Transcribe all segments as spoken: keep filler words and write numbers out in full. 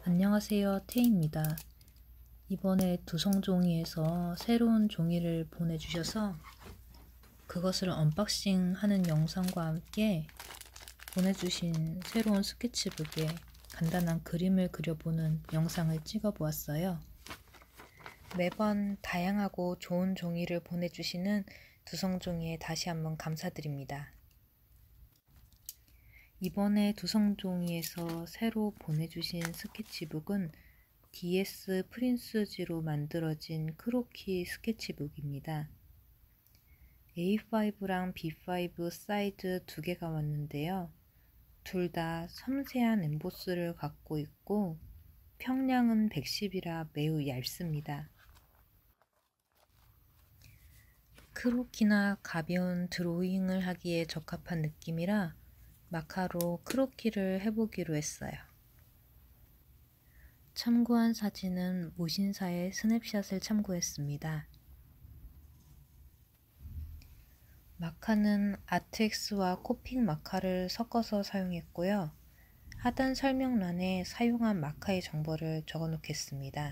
안녕하세요, 태입니다. 이번에 두성종이에서 새로운 종이를 보내주셔서 그것을 언박싱 하는 영상과 함께 보내주신 새로운 스케치북에 간단한 그림을 그려보는 영상을 찍어 보았어요. 매번 다양하고 좋은 종이를 보내주시는 두성종이에 다시 한번 감사드립니다. 이번에 두성종이에서 새로 보내주신 스케치북은 디에스 프린스지로 만들어진 크로키 스케치북입니다. 에이 파이브랑 비 파이브 사이즈 두 개가 왔는데요. 둘 다 섬세한 엠보스를 갖고 있고 평량은 백십이라 매우 얇습니다. 크로키나 가벼운 드로잉을 하기에 적합한 느낌이라 마카로 크로키를 해보기로 했어요. 참고한 사진은 무신사의 스냅샷을 참고했습니다. 마카는 아트엑스와 코픽 마카를 섞어서 사용했고요. 하단 설명란에 사용한 마카의 정보를 적어 놓겠습니다.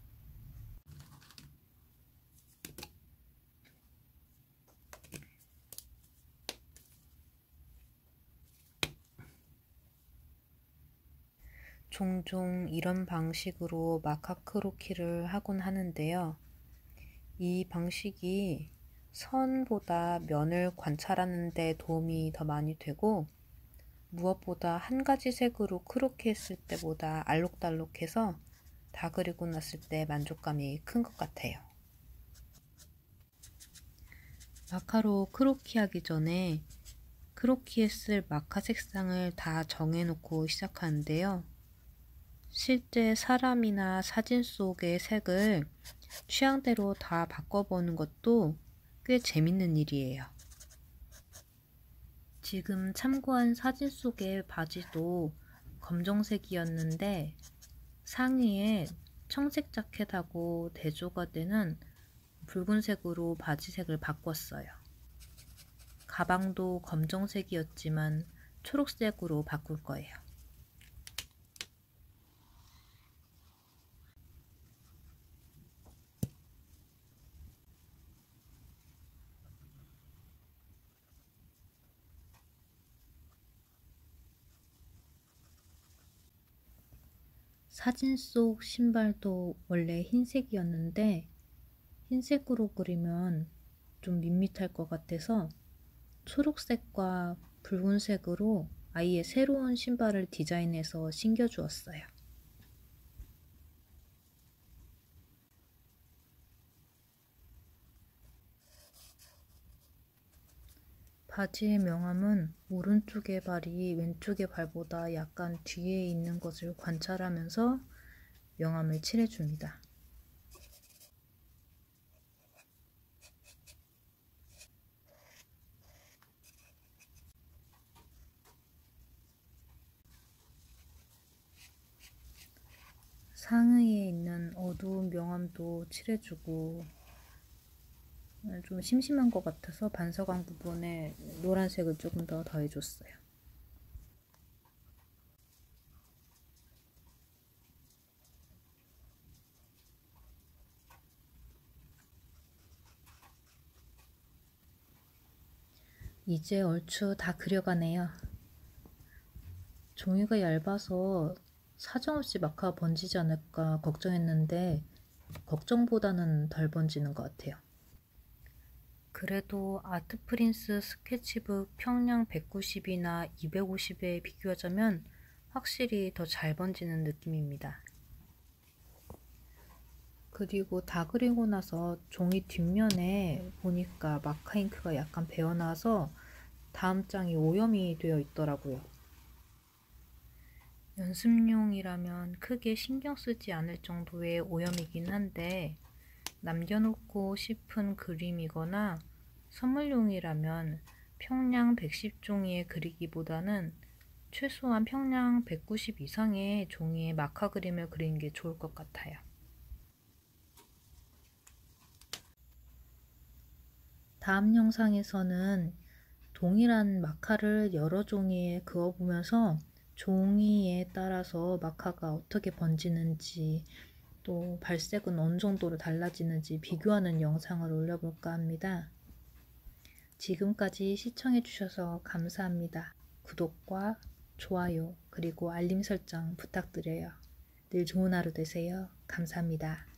종종 이런 방식으로 마카 크로키를 하곤 하는데요. 이 방식이 선보다 면을 관찰하는 데 도움이 더 많이 되고 무엇보다 한 가지 색으로 크로키 했을 때보다 알록달록해서 다 그리고 났을 때 만족감이 큰 것 같아요. 마카로 크로키 하기 전에 크로키에 쓸 마카 색상을 다 정해놓고 시작하는데요. 실제 사람이나 사진 속의 색을 취향대로 다 바꿔보는 것도 꽤 재밌는 일이에요. 지금 참고한 사진 속의 바지도 검정색이었는데 상의에 청색 자켓하고 대조가 되는 붉은색으로 바지색을 바꿨어요. 가방도 검정색이었지만 초록색으로 바꿀 거예요. 사진 속 신발도 원래 흰색이었는데 흰색으로 그리면 좀 밋밋할 것 같아서 초록색과 붉은색으로 아예 새로운 신발을 디자인해서 신겨주었어요. 바지의 명암은 오른쪽의 발이 왼쪽의 발보다 약간 뒤에 있는 것을 관찰하면서 명암을 칠해줍니다. 상의에 있는 어두운 명암도 칠해주고 좀 심심한 것 같아서 반서광 부분에 노란색을 조금 더 더해줬어요. 이제 얼추 다 그려가네요. 종이가 얇아서 사정없이 마카가 번지지 않을까 걱정했는데 걱정보다는 덜 번지는 것 같아요. 그래도 아트프린스 스케치북 평량 백구십이나 이백오십에 비교하자면 확실히 더 잘 번지는 느낌입니다. 그리고 다 그리고 나서 종이 뒷면에 보니까 마카 잉크가 약간 배어나서 다음 장이 오염이 되어 있더라고요. 연습용이라면 크게 신경 쓰지 않을 정도의 오염이긴 한데 남겨놓고 싶은 그림이거나 선물용이라면 평량 백십 종이에 그리기보다는 최소한 평량 백구십 이상의 종이에 마카 그림을 그리는 게 좋을 것 같아요. 다음 영상에서는 동일한 마카를 여러 종이에 그어보면서 종이에 따라서 마카가 어떻게 번지는지 또 발색은 어느 정도로 달라지는지 비교하는 영상을 올려볼까 합니다. 지금까지 시청해주셔서 감사합니다. 구독과 좋아요 그리고 알림 설정 부탁드려요. 늘 좋은 하루 되세요. 감사합니다.